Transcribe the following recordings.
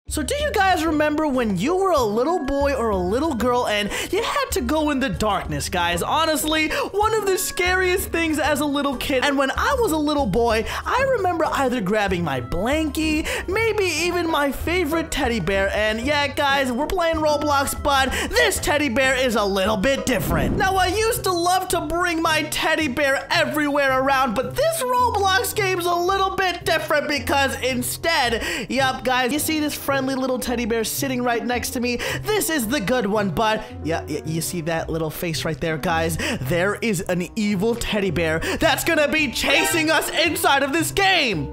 So do you guys remember when you were a little boy or a little girl and you had to go in the darkness, guys? Honestly, one of the scariest things as a little kid. And when I was a little boy, I remember either grabbing my blankie, maybe even my favorite teddy bear. And yeah, guys, we're playing Roblox, but this teddy bear is a little bit different. Now, I used to love to bring my teddy bear everywhere around, but this Roblox game's a little bit different because instead, yup, guys, you see this friendly little teddy bear sitting right next to me. This is the good one, but yeah, you see that little face right there, guys? There is an evil teddy bear that's gonna be chasing us inside of this game.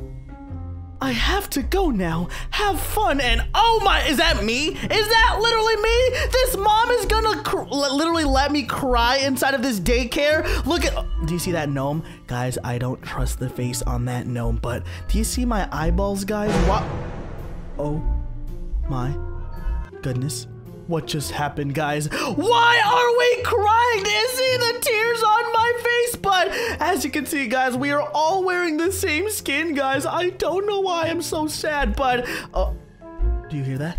I have to go now. Have fun. And oh my, is that me? Is that literally me? This mom is gonna literally let me cry inside of this daycare. Look at, do you see that gnome? Guys, I don't trust the face on that gnome, but do you see my eyeballs, guys? What? Oh my goodness. What just happened, guys? Why are we crying? Do you see the tears on my face? But as you can see, guys, we are all wearing the same skin, guys. I don't know why I'm so sad, but do you hear that?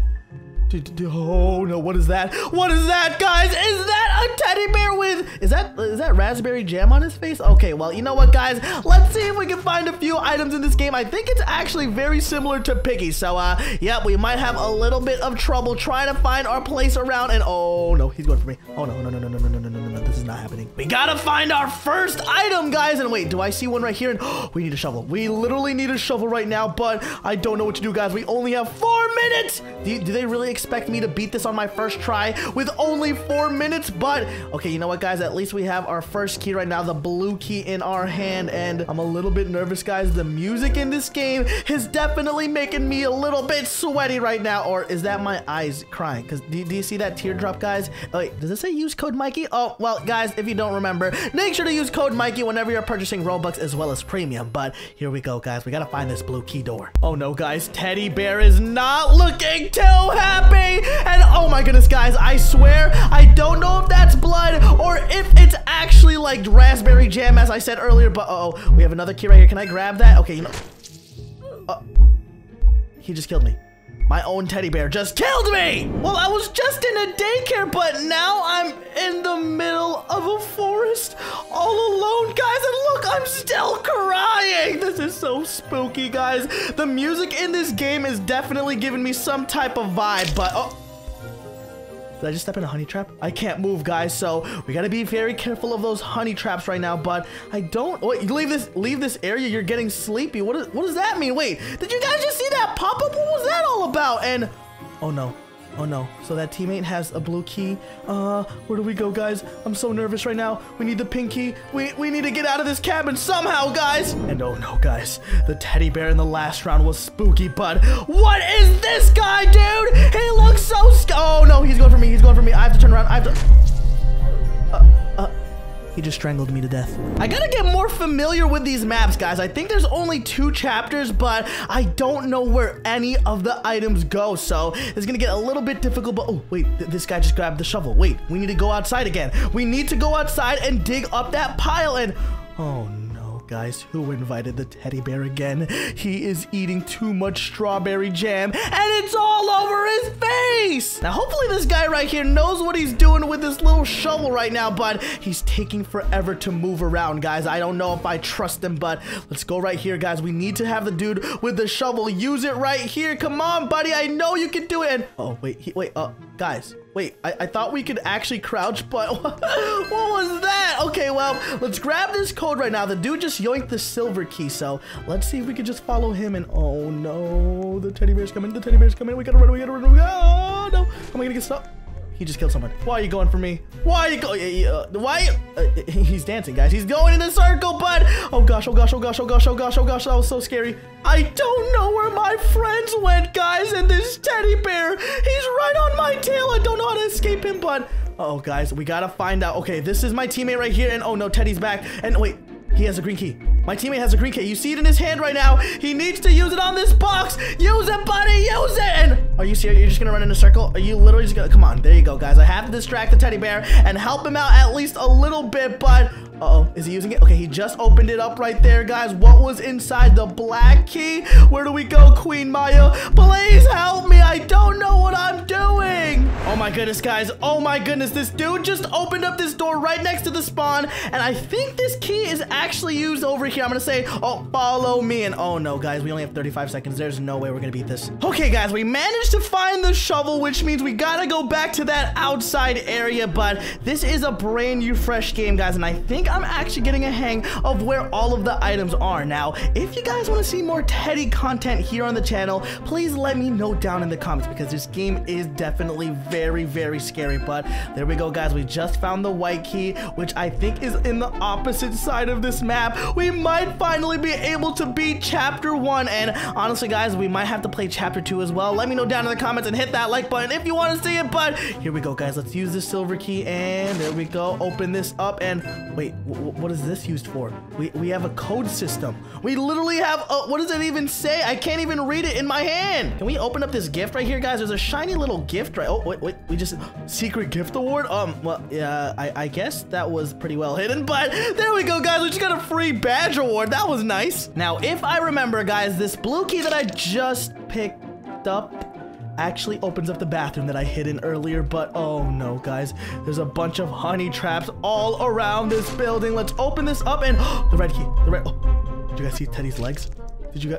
Oh no, what is that? What is that, guys? Is that a teddy bear with, is that raspberry jam on his face? Okay, well, you know what, guys? Let's see if we can find a few items in this game. I think it's actually very similar to Piggy. So, yeah, we might have a little bit of trouble trying to find our place around. And oh no, he's going for me. Oh no, this is not happening. We gotta find our first item, guys. And wait, do I see one right here? And oh, we need a shovel. We literally need a shovel right now, but I don't know what to do, guys. We only have 4 minutes. Do they really expect me to beat this on my first try with only 4 minutes? But okay, you know what, guys, at least we have our first key right now, the blue key in our hand, and I'm a little bit nervous, guys. The music in this game is definitely making me a little bit sweaty right now. Or is that my eyes crying? Because do you see that teardrop, guys? Oh, wait, does it say use code Mikey? Oh, well, guys, if you don't remember, make sure to use code Mikey whenever you're purchasing Robux as well as premium. But here we go, guys, we gotta find this blue key door. Oh no, guys, teddy bear is not looking too happy. And oh my goodness, guys, I swear I don't know if that's blood or if it's actually like raspberry jam, as I said earlier. But uh-oh, we have another key right here. Can I grab that? Okay, you know, he just killed me. My own teddy bear just killed me. Well, I was just in a daycare, but now I'm in the middle of a forest all alone, guys. And look, I'm still crying. This is so spooky, guys. The music in this game is definitely giving me some type of vibe, but oh. Did I just step in a honey trap? I can't move, guys, so we gotta be very careful of those honey traps right now. But I don't. Wait, leave this area. You're getting sleepy. What does that mean? Wait, did you guys just see that pop up? What was that all about? And oh no. Oh no, so that teammate has a blue key. Where do we go, guys? I'm so nervous right now. We need the pink key. We need to get out of this cabin somehow, guys. And oh no, guys, the teddy bear in the last round was spooky, but what is this guy, dude? He looks so oh no, he's going for me. He's going for me. I have to turn around. I have to. He just strangled me to death. I gotta get more familiar with these maps, guys. I think there's only 2 chapters, but I don't know where any of the items go. So it's gonna get a little bit difficult, but oh, wait, this guy just grabbed the shovel. Wait, we need to go outside again. We need to go outside and dig up that pile and oh no. Guys, who invited the teddy bear again? He is eating too much strawberry jam and it's all over his face. Now, hopefully this guy right here knows what he's doing with this little shovel right now, but he's taking forever to move around, guys. I don't know if I trust him, but let's go right here, guys. We need to have the dude with the shovel use it right here. Come on, buddy. I know you can do it. And oh, wait, guys. Wait, I thought we could actually crouch, but what was that? Okay, well, let's grab this code right now. The dude just yoinked the silver key, so let's see if we can just follow him. And oh no, the teddy bear's coming. The teddy bear's coming. We gotta run. Oh no, am I gonna get stuck? He just killed someone. Why are you going for me? Why are you going? He's dancing, guys. He's going in a circle, but oh gosh, that was so scary. I don't know where my friends went, guys, and this teddy bear, he's right on my tail. I don't know how to escape him, but oh, guys, we gotta find out. Okay, this is my teammate right here, and oh no, Teddy's back. And wait, he has a green key. My teammate has a green key. You see it in his hand right now. He needs to use it on this box. Use it, buddy. Use it. And are you serious? You're just going to run in a circle? Are you literally just going to... Come on. There you go, guys. I have to distract the teddy bear and help him out at least a little bit, but... Uh-oh. Is he using it? Okay, he just opened it up right there, guys. What was inside the black key? Where do we go, Queen Maya? Please help me. goodness, guys. Oh my goodness, this dude just opened up this door right next to the spawn, and I think this key is actually used over here. I'm gonna say, oh, follow me, and oh no, guys, we only have 35 seconds. There's no way we're gonna beat this. Okay, guys, we managed to find the shovel, which means we gotta go back to that outside area, but this is a brand new fresh game, guys, and I think I'm actually getting a hang of where all of the items are. Now, if you guys want to see more Teddy content here on the channel, please let me know down in the comments, because this game is definitely very, very scary. But there we go, guys. We just found the white key, which I think is in the opposite side of this map. We might finally be able to beat chapter 1, and honestly, guys, we might have to play chapter 2 as well. Let me know down in the comments and hit that like button if you want to see it. But here we go, guys. Let's use this silver key, and there we go. Open this up, and wait, what is this used for? We have a code system. We literally have a, what does it even say? I can't even read it in my hand. Can we open up this gift right here, guys? There's a shiny little gift, right? Oh, wait, we just, secret gift award? Well, yeah, I guess that was pretty well hidden, but there we go, guys. We just got a free badge award. That was nice. Now, if I remember, guys, this blue key that I just picked up actually opens up the bathroom that I hid in earlier, but oh no, guys, there's a bunch of honey traps all around this building. Let's open this up, and the red key, oh, did you guys see Teddy's legs? Did you guys?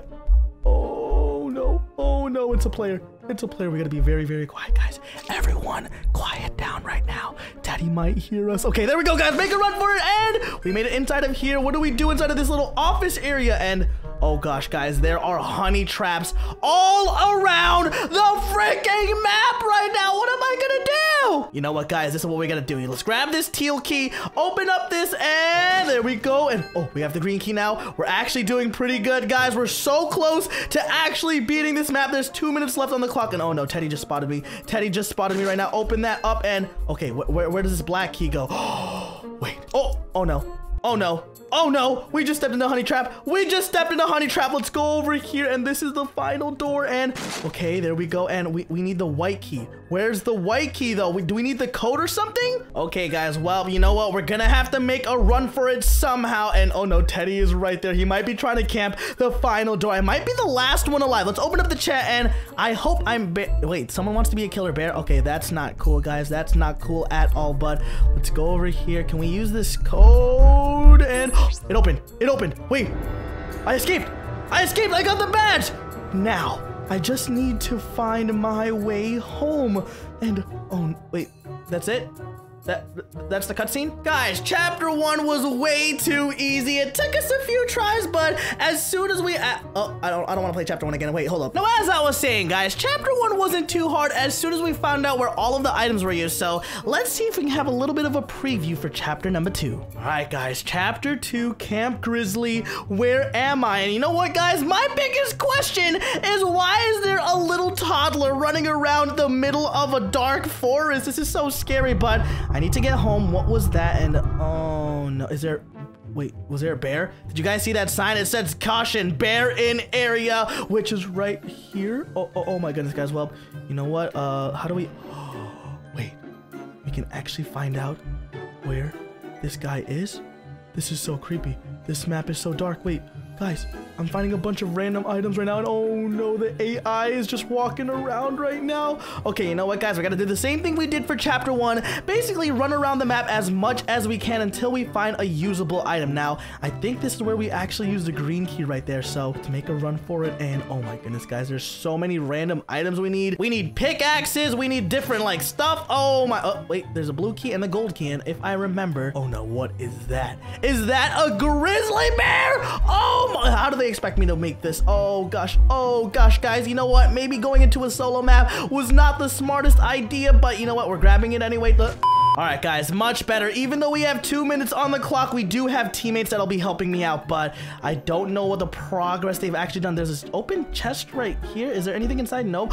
Oh no, it's a player. It's a player. We gotta be very, very quiet, guys. Everyone, quiet down right now. Daddy might hear us. Okay, there we go, guys. Make a run for it, and we made it inside of here. What do we do inside of this little office area? And oh gosh, guys, there are honey traps all around the freaking map right now. What am I gonna do? You know what, guys? This is what we gotta do. Let's grab this teal key, open up this, and there we go. And oh, we have the green key now. We're actually doing pretty good, guys. We're so close to actually beating this map. There's 2 minutes left on the clock, and oh no, Teddy just spotted me. Teddy just spotted me right now. Open that up, and okay, where does this black key go? Wait. Oh no. Oh no. Oh no, we just stepped into a honey trap. We just stepped into a honey trap. Let's go over here, and this is the final door, and okay, there we go, and we need the white key. Where's the white key, though? Do we need the code or something? Okay, guys, well, you know what? We're gonna have to make a run for it somehow, and oh no, Teddy is right there. He might be trying to camp the final door. I might be the last one alive. Let's open up the chat, and I hope I'm wait, someone wants to be a killer bear? Okay, that's not cool, guys. That's not cool at all, but let's go over here. Can we use this code? And it opened. Wait, I escaped. I got the badge. Now, I just need to find my way home. And, oh, wait, that's it? That's the cutscene? Guys, chapter 1 was way too easy. It took us a few tries, but as soon as we... I don't want to play chapter 1 again. Wait, hold up. Now, as I was saying, guys, chapter 1 wasn't too hard as soon as we found out where all of the items were used. So let's see if we can have a little bit of a preview for chapter number 2. All right, guys, chapter 2, Camp Grizzly. Where am I? And you know what, guys? My biggest question is, why is there a little toddler running around the middle of a dark forest? This is so scary, but I need to get home. What was that? And oh no, wait, was there a bear? Did you guys see that sign? It says caution, bear in area, which is right here. Oh my goodness, guys. Well, you know what? How do we, wait, we can actually find out where this guy is? This is so creepy. This map is so dark. Wait, guys, I'm finding a bunch of random items right now, and oh no, the AI is just walking around right now. Okay, you know what, guys? We gotta do the same thing we did for chapter 1. Basically, run around the map as much as we can until we find a usable item. Now, I think this is where we actually use the green key right there, so to make a run for it, and oh my goodness, guys, there's so many random items we need. We need pickaxes, we need different, like, stuff. Oh my, oh, wait, there's a blue key and the gold key, and if I remember, oh no, what is that? Is that a grizzly bear? Oh my, how do they expect me to make this? Oh gosh, guys, you know what? Maybe going into a solo map was not the smartest idea, but you know what? We're grabbing it anyway. All right, guys, much better. Even though we have 2 minutes on the clock, we do have teammates that'll be helping me out, but I don't know what the progress they've actually done. There's this open chest right here. Is there anything inside? Nope.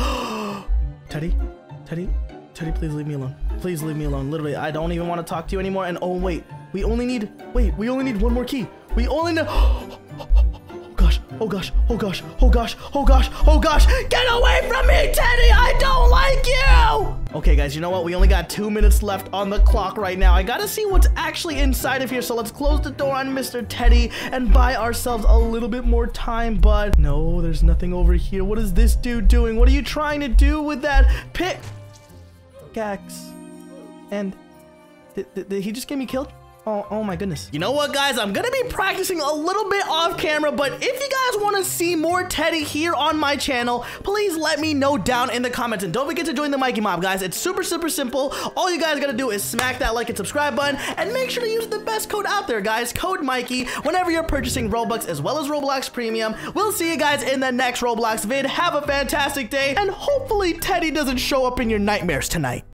Teddy, please leave me alone. Please leave me alone. Literally, I don't even want to talk to you anymore. And oh wait, we only need one more key. We only need, oh gosh, get away from me, Teddy, I don't like you. Okay, guys, you know what? We only got 2 minutes left on the clock right now. I gotta see what's actually inside of here, so let's close the door on Mr. Teddy and buy ourselves a little bit more time, but no, there's nothing over here. What is this dude doing? What are you trying to do with that pick? pickaxe. And did he just get me killed? Oh my goodness. You know what, guys? I'm gonna be practicing a little bit off camera, but if you guys want to see more Teddy here on my channel, please let me know down in the comments. And don't forget to join the Mikey Mob, guys. It's super simple. All you guys gotta do is smack that like and subscribe button, and make sure to use the best code out there, guys. Code Mikey whenever you're purchasing Robux as well as Roblox Premium. We'll see you guys in the next Roblox vid. Have a fantastic day, and hopefully Teddy doesn't show up in your nightmares tonight.